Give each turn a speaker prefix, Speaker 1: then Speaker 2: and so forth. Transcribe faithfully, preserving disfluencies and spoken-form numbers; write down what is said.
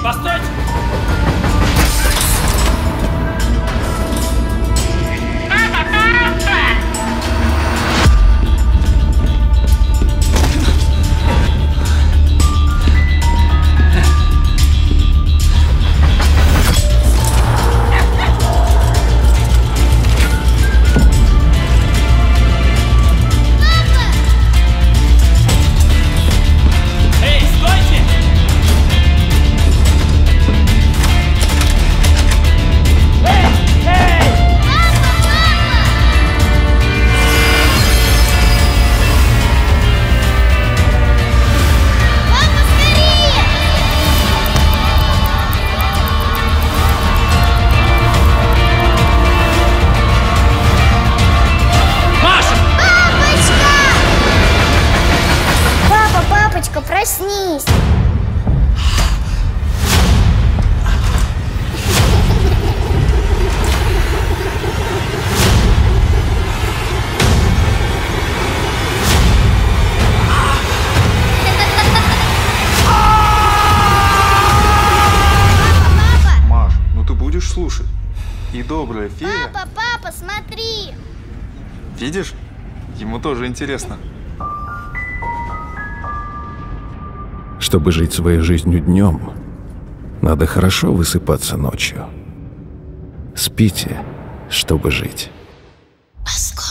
Speaker 1: Постойте!
Speaker 2: Проснись!
Speaker 3: Маш, ну ты будешь слушать. И добрая фея...
Speaker 2: Папа, папа, смотри!
Speaker 3: Видишь? Ему тоже интересно.
Speaker 4: Чтобы жить своей жизнью днем, надо хорошо высыпаться ночью. Спите, чтобы жить.
Speaker 2: Поскольку